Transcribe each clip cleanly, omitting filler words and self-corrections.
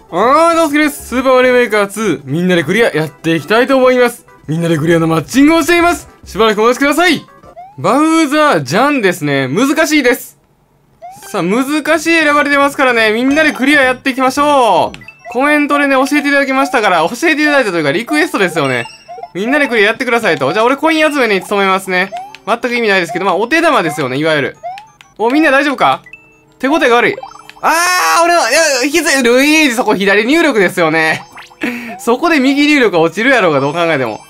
のすけです。スーパーマリオメーカー2、みんなでクリアやっていきたいと思います。みんなでクリアのマッチングをしています。しばらくお待ちください。バウザージャンですね。難しいです。さあ、難しい選ばれてますからね、みんなでクリアやっていきましょう。コメントでね、教えていただきましたから、教えていただいたというか、リクエストですよね。みんなでクリアやってくださいと。じゃあ、俺コイン集めに努めますね。全く意味ないですけど、まあ、お手玉ですよね、いわゆる。みんな大丈夫か？手応えが悪い。俺の、引き継い、ルイージ、そこ左入力ですよね。そこで右入力が落ちるやろうが、どう考えても。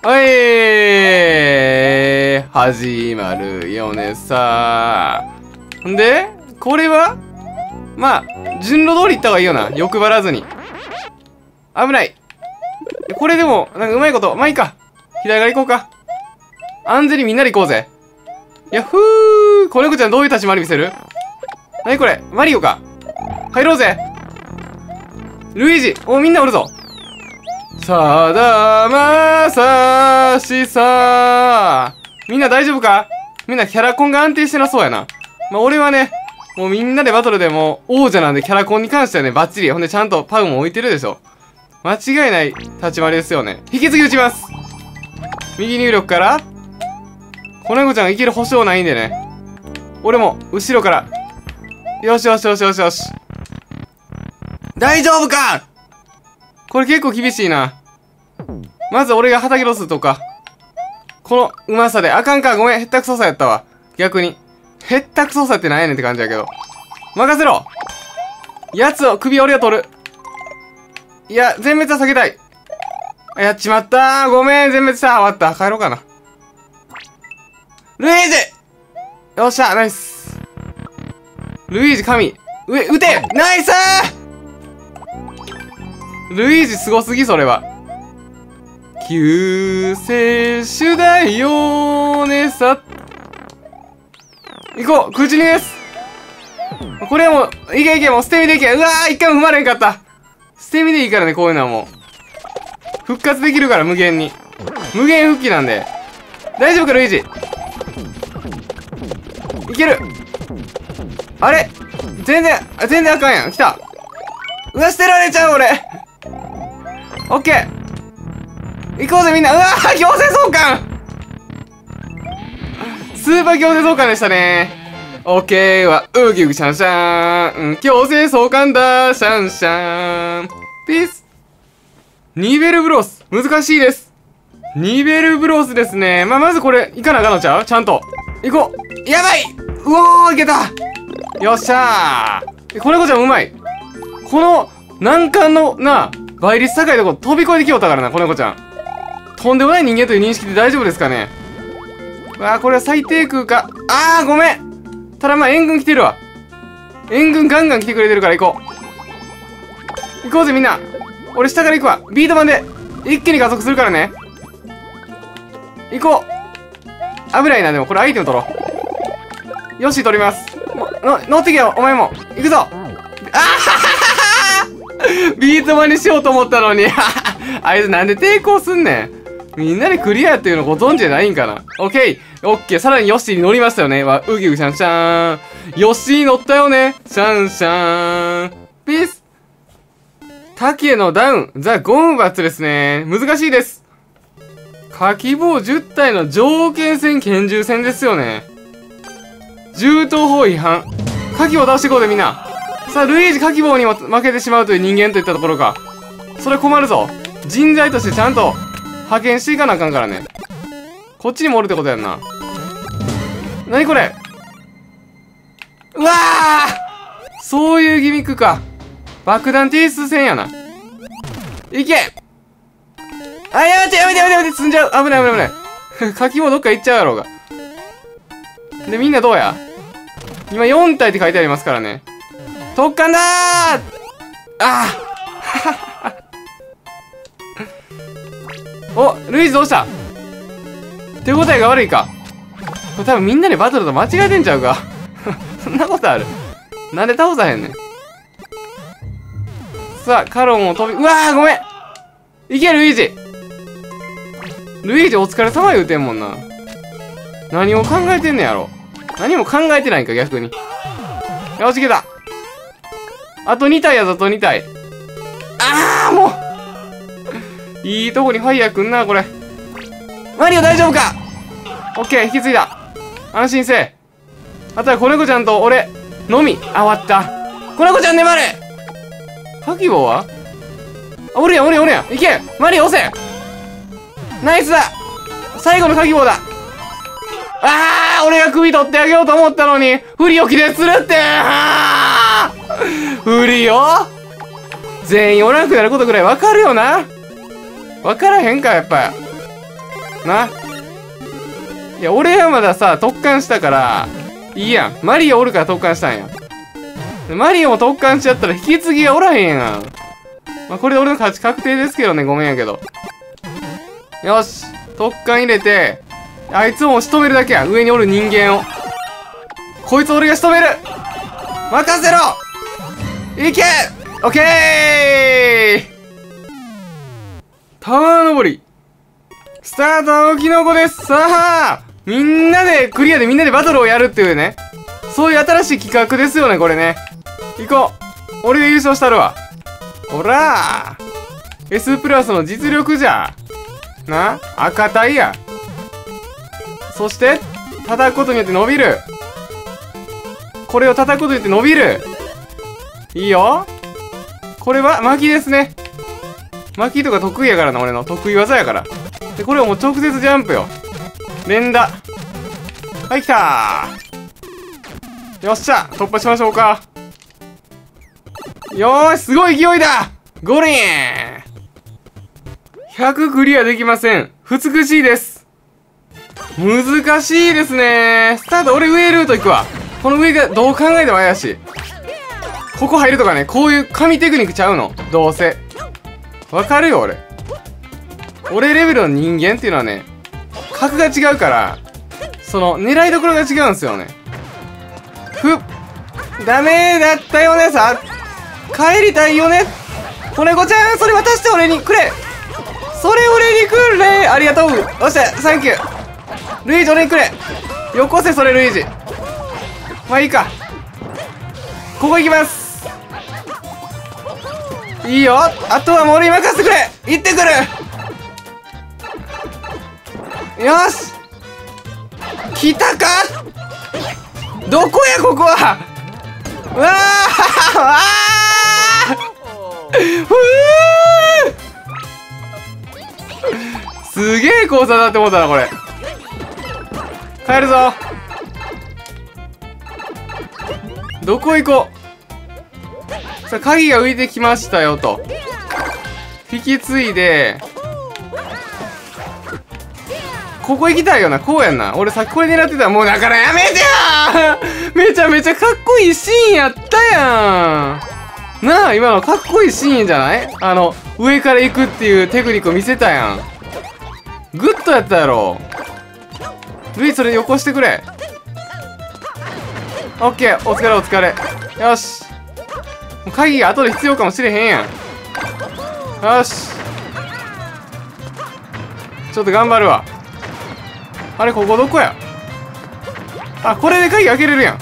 始まるよねさー。んで、これはまあ、順路通り行った方がいいよな。欲張らずに。危ない。これでも、なんかうまいこと。まあいいか。左側行こうか。安全にみんなで行こうぜ。やっふー。子猫ちゃんどういう立ち回り見せる？なにこれ？マリオか。入ろうぜ。ルイージ。みんなおるぞ。さだまさしさー。みんな大丈夫か？みんなキャラコンが安定してなそうやな。まあ俺はね、もうみんなでバトルでも王者なんでキャラコンに関してはね、バッチリ。ほんでちゃんとパウも置いてるでしょ。間違いない立ち回りですよね。引き継ぎ打ちます。右入力から、子猫ちゃんがいける保証ないんでね。俺も、後ろから。よしよしよしよしよし。大丈夫か？これ結構厳しいな。まず俺が畑ロスとか。このうまさで。あかんか。ごめん。へったくそさやったわ。逆に。へったくそさってなんやねんって感じやけど。任せろ。やつを、首俺が取る。いや、全滅は避けたい。やっちまったー。ごめん、全滅した。終わった。帰ろうかな。ルイージ！よっしゃ、ナイス。ルイージ神。撃て！ナイスー！ルイージすごすぎ、それは。救世主だよねさ。行こう！空中にです！これはもう、いけいけ、もう捨て身でいけ。うわー、一回も踏まれんかった。捨て身でいいからね、こういうのはもう。復活できるから、無限に。無限復帰なんで。大丈夫か、ルイージ。いける。あれ全然あかんやん。来た。うわ、捨てられちゃう、俺。オッケー。行こうぜ、みんな。うわー、強制送還スーパー強制送還でしたね。オッケーは、ウギウギシャンシャーン。強制送還だ、シャンシャン。ピース。ニベルブロス。難しいです。ニベルブロスですね。まずこれ、いかなあかんのちゃう？ちゃんと。行こう。やばいうおー、いけた。よっしゃー。子猫ちゃんうまい。この難関の倍率高いとこ飛び越えてきよったからな、子猫ちゃん。とんでもない人間という認識で大丈夫ですかね。わあ、これは最低空か。ごめん。ただまあ援軍来てるわ。援軍ガンガン来てくれてるから行こう。行こうぜみんな。俺下から行くわ。ビート板で一気に加速するからね。行こう。危ないな、でもこれアイテム取ろう。よし、取ります。乗ってけよ、お前も。行くぞ。ビート板にしようと思ったのに。あいつなんで抵抗すんねん。みんなでクリアっていうのご存知じゃないんかな。オッケー。オッケー。さらにヨッシーに乗りましたよね。ウギウギシャンシャーン。ヨッシーに乗ったよね。シャンシャーン。ピース。竹のダウン。ザ・ゴムバッツですね。難しいです。火器棒10体の条件戦拳銃戦ですよね。銃刀法違反。火器を倒していこうぜみんな。さあ、ルイージ火器棒にも負けてしまうという人間といったところか。それ困るぞ。人材としてちゃんと派遣していかなあかんからね。こっちにもおるってことやんな。なにこれ。うわー、そういうギミックか。爆弾提出戦やな。いけ。やめて、積んじゃう。危ない。火器もどっか行っちゃうやろうが。で、みんなどうや？今4体って書いてありますからね。特艦だーお、ルイージどうした？手応えが悪いか。これ多分みんなでバトルと間違えてんちゃうか。そんなことある？なんで倒さへんねん。さあ、カロンを飛び、うわー、ごめん。いけ、ルイージ。ルイージお疲れ様言うてんもんな。何を考えてんねやろ。何も考えてないんか、逆に。よし、いけた。あと2体やぞ、あと2体。 ああ、もういいとこにファイヤーくんな、これ。マリオ大丈夫か？オッケー、引き継いだ。安心せえ。あとは子猫ちゃんと俺のみ。あ、終わった。子猫ちゃん粘れ。カキボウは？あ、おるやんおるやんおるやん。いけ、マリオ押せ。ナイスだ。最後のカキボウだ。ああ、俺が首取ってあげようと思ったのに振り置きでするって。振りよ。全員おらんくなることぐらいわかるよな。わからへんか、やっぱな。いや、俺はまださ特訓したからいいやん。マリオおるから特訓したんや。マリオも特訓しちゃったら引き継ぎがおらへんやん。まあ、これで俺の勝ち確定ですけどね。ごめんやけど。よし、特訓入れてあいつを仕留めるだけや。上におる人間を。こいつ俺が仕留める。任せろ。いけ。オッケー。タワー登りスタート。青キノコです。さあ、みんなでクリアでみんなでバトルをやるっていうね、そういう新しい企画ですよね、これね。行こう。俺が優勝したるわ。ほらー、 S プラスの実力じゃな。赤タイや。そして叩くことによって伸びる。これを叩くことによって伸びる。いいよ。これは巻きですね。巻きとか得意やからな。俺の得意技やから。で、これをもう直接ジャンプよ。連打。はい、来たー。よっしゃ、突破しましょうか。よーし、すごい勢いだ。ゴリーン。100クリアできません。美しいです。難しいですね。スタート、俺上ルート行くわ。この上がどう考えても怪しい。ここ入るとかね、こういう神テクニックちゃうの。どうせわかるよ。俺レベルの人間っていうのはね、格が違うから、その狙いどころが違うんですよね。ダメだったよね。さ、帰りたいよね。子猫ちゃん、それ渡して俺にくれ。それ俺にくれ。ありがとう。よっしゃ、サンキュー。ルイージ俺にくれ。よこせ、それルイージ。まあいいか。ここ行きます。いいよ。あとはもう俺に任せてくれ。行ってくる。よし、来たか。どこやここは。うわーわーすげえ交差だって思ったなこれ。帰るぞ。どこ行こう。さあ、鍵が浮いてきましたよと。引き継いでここ行きたいよな。こうやんな。俺さっきこれ狙ってた。もうだからやめてやー。めちゃめちゃかっこいいシーンやったやんなあ。今のかっこいいシーンじゃない？上から行くっていうテクニックを見せたやん。グッドやったやろ。ルイ、それよこしてくれ。オッケー、お疲れお疲れ。よし、鍵が後で必要かもしれへんやん。よし、ちょっと頑張るわ。あれ、ここどこや。あ、これで鍵開けれるやん。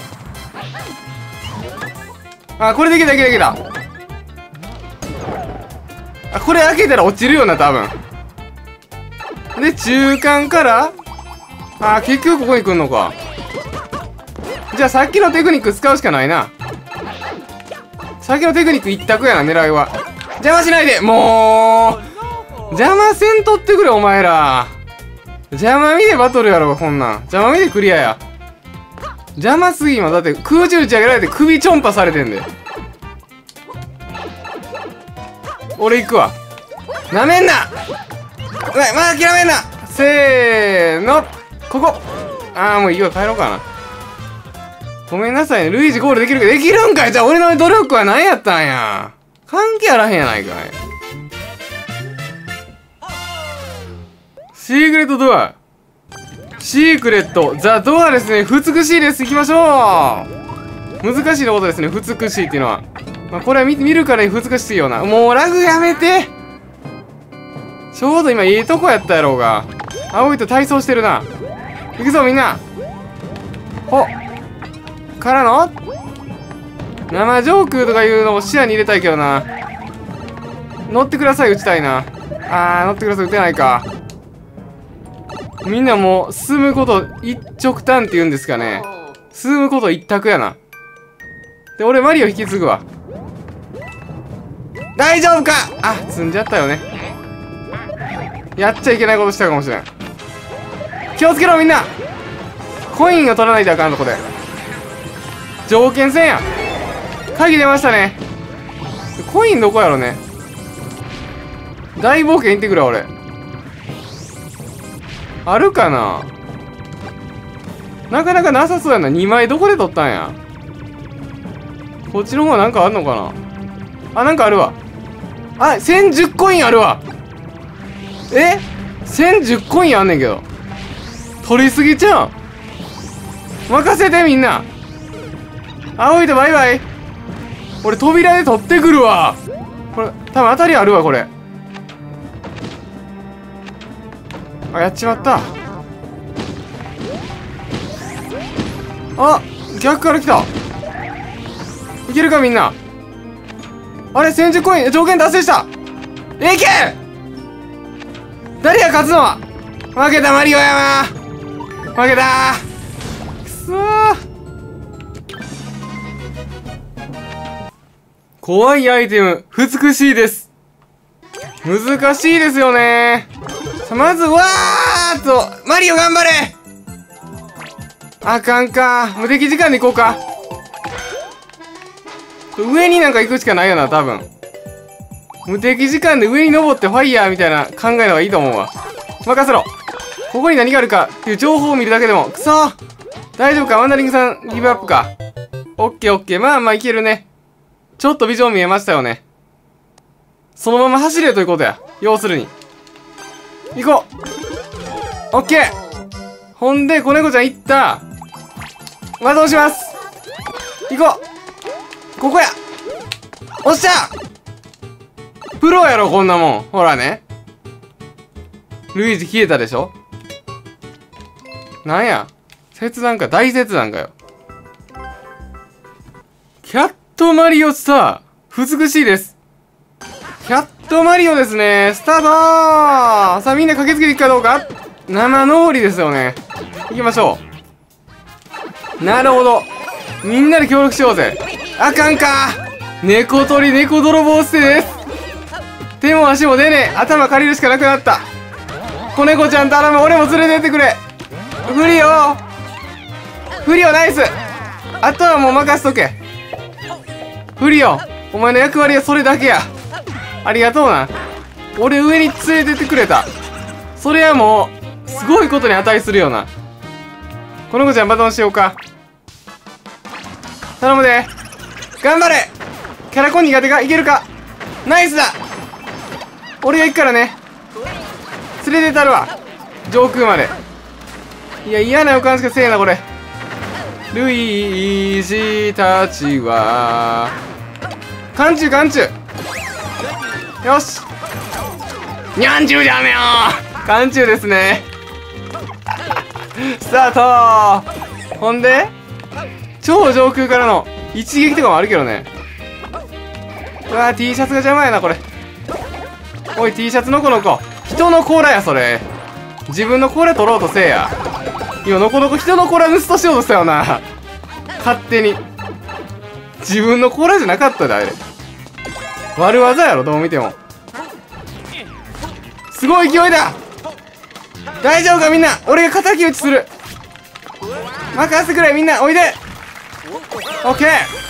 あ、これでいけたいけたいけた。あ、これ開けたら落ちるよな多分。で、中間からあ、結局ここに来んのか。じゃあさっきのテクニック使うしかないな。さっきのテクニック一択やな。狙いは邪魔しないで。もう邪魔せんとってくれお前ら。邪魔見でバトルやろこんなん。邪魔見でクリアや。邪魔すぎんわ。だって空中打ち上げられて首ちょんぱされてんで。俺行くわ。なめんな。うわ、まあ諦めんな。せーの、ここ。ああ、もういいよ、帰ろうかな。ごめんなさいね。ルイージゴールできるか。できるんかい。じゃあ俺の努力は何やったんや。関係あらへんやないかい。シークレットドア。シークレットザ・ドアですね。美しいです。行きましょう。難しいのことですね。美しいっていうのは。まあ、これは見るからに美しいよな。もうラグやめて。ちょうど今いいとこやったやろうが。青いと体操してるな。行くぞみんな。ほからの生上空とかいうのを視野に入れたいけどな。 乗ってください、撃ちたいな。乗ってください、撃てないか。みんなもう、進むこと一直単って言うんですかね。進むこと一択やな。で、俺マリオ引き継ぐわ。大丈夫か。積んじゃったよね。やっちゃいけないことしたかもしれん。気をつけろみんな。コインを取らないとあかんとこで。条件戦や。鍵出ましたね。コインどこやろね。大冒険行ってくるわ俺。あるかな。なかなかなさそうやな。2枚どこで取ったんや。こっちの方なんかあんのかな。なんかあるわ。1010コインあるわ。1010コインあんねんけど。取りすぎちゃう。任せてみんな。青いとバイバイ。俺扉で取ってくるわ。これ多分当たりあるわこれ。やっちまった。逆から来た。いけるかみんな。あれ1010コイン条件達成した。いけ。誰が勝つのは。負けたマリオやな。負けた。くそー。怖いアイテム美しいです。難しいですよね。まずわーっとマリオ頑張れ。あかんか。無敵時間で行こうか。上になんか行くしかないよな多分。無敵時間で上に登ってファイヤーみたいな考えの方がいいと思うわ。任せろ。ここに何があるかっていう情報を見るだけでも。くそー。大丈夫か。ワンダリングさんギブアップか。オッケーオッケー。まあまあいけるね。ちょっとビジョン見えましたよね。そのまま走れということや。要するに。行こう。オッケー。ほんで、子猫ちゃん行った。また押します。行こう。ここや。おっしゃ。プロやろ、こんなもん。ほらね。ルイージ消えたでしょ。なんや。切断か、大切断かよ。キャットマリオスター。美しいです。キャットマリオですね。スタートー。さあみんな駆けつけていくかどうか。生のーりですよね。行きましょう。なるほど。みんなで協力しようぜ。あかんか。猫取り猫泥棒捨てです。手も足も出ねえ。頭借りるしかなくなった。子猫ちゃん頼む。俺も連れてってくれ。フリオフリオナイス。あとはもう任せとけ。フリオお前の役割はそれだけや。ありがとうな。俺上に連れてってくれた。それはもうすごいことに値するよな。この子ちゃんバトンしようか。頼むで。頑張れ。キャラコン苦手か。いけるか。ナイスだ。俺が行くからね。連れてたるわ上空まで。いや嫌な予感しかせえなこれ。ルイージたちは缶中缶中。よし。にゃんちゅうじゃめよー。缶中ですね。スタートー。ほんで超上空からの一撃とかもあるけどね。うわー T シャツが邪魔やなこれ。おい T シャツのこの子。人の甲羅やそれ。自分の甲羅取ろうとせえや。今のこの子人の甲羅盗としようとしたよな。勝手に。自分の甲羅じゃなかったであれ。悪技やろどう見ても。すごい勢いだ。大丈夫かみんな。俺が敵討ちする。任せてくれみんな。おいで。オッケー。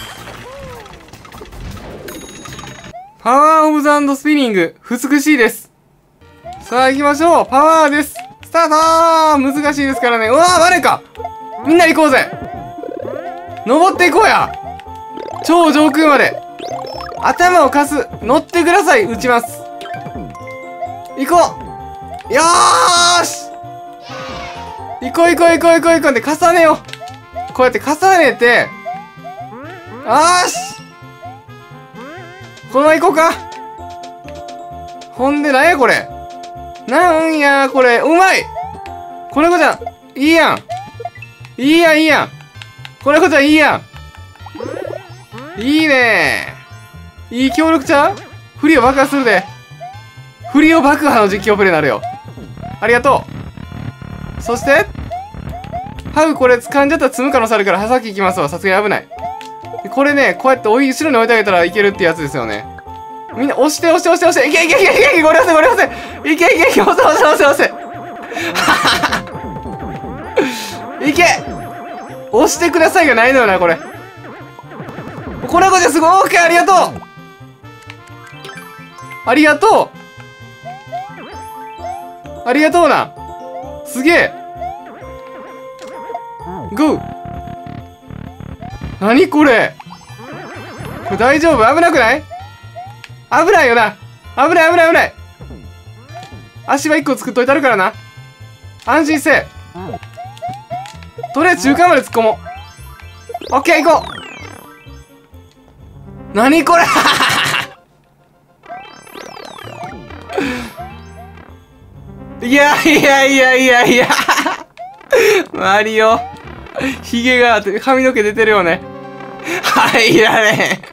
パワーオブザ&スピニング美しいです。さあ行きましょう。パワーです。スタートー。難しいですからね。うわーバレか。みんな行こうぜ。登っていこうや。超上空まで頭を貸す。乗ってください。撃ちます。行こう。よーし。行こう行こう行こう行こう行こう。で重ねよう。こうやって重ねて。よーし。このまま行こうか。ほんでなんやこれ。なんやこれ。うまい。子猫ちゃんいいやん。いいやんいいやん。子猫ちゃんいいやん。いいねー。いい協力ちゃう。 フリオ爆破するで。フリオ爆破の実況プレイになるよ。ありがとう。そして、ハグこれ掴んじゃったら積む可能性あるから、さっき行きますわ。さすがに危ない。これね、こうやって後ろに置いてあげたらいけるってやつですよね。みんな押して押して押して押して、いけいけいけいけいけ、ごりませんごりません。いけいけいけ、押せ押せ押せ押せ。いけ押してくださいがないのよな、これ。これはこれですごい。オーケー、ありがとうありがとうありがとうな。すげえ。グー。何これ。これ大丈夫？危なくない？危ないよな。危ない危ない危ない。足は1個作っといてあるからな。安心せえ。とりあえず中間まで突っ込もう。オッケー、行こう。何これいやいやいやいやいやマリオ、ヒゲがあって髪の毛出てるよね。入らね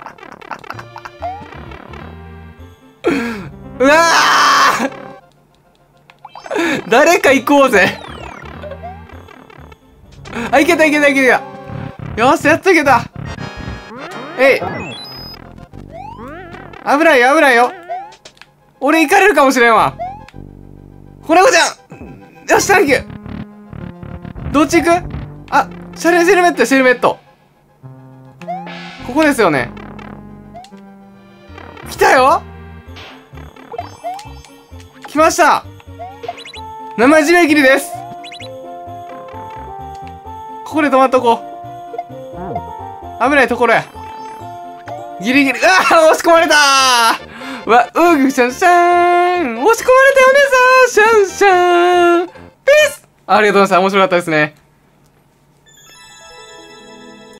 え。うわー誰か行こうぜ。あ、いけたいけたいけた。よし、やっといけた。えい。危ないよ危ないよ。俺行かれるかもしれんわ。これこちゃん、よし、サンキュー。どっち行く？あ、シェルメット、シェルメット。ここですよね。来たよ。来ました。生締め切りです。ここで止まっとこう。危ないところや。ギリギリ。押し込まれたー。わ、シャンシャン。押し込まれたよねさー。シャンシャン。ピース。ありがとうございました。面白かったですね。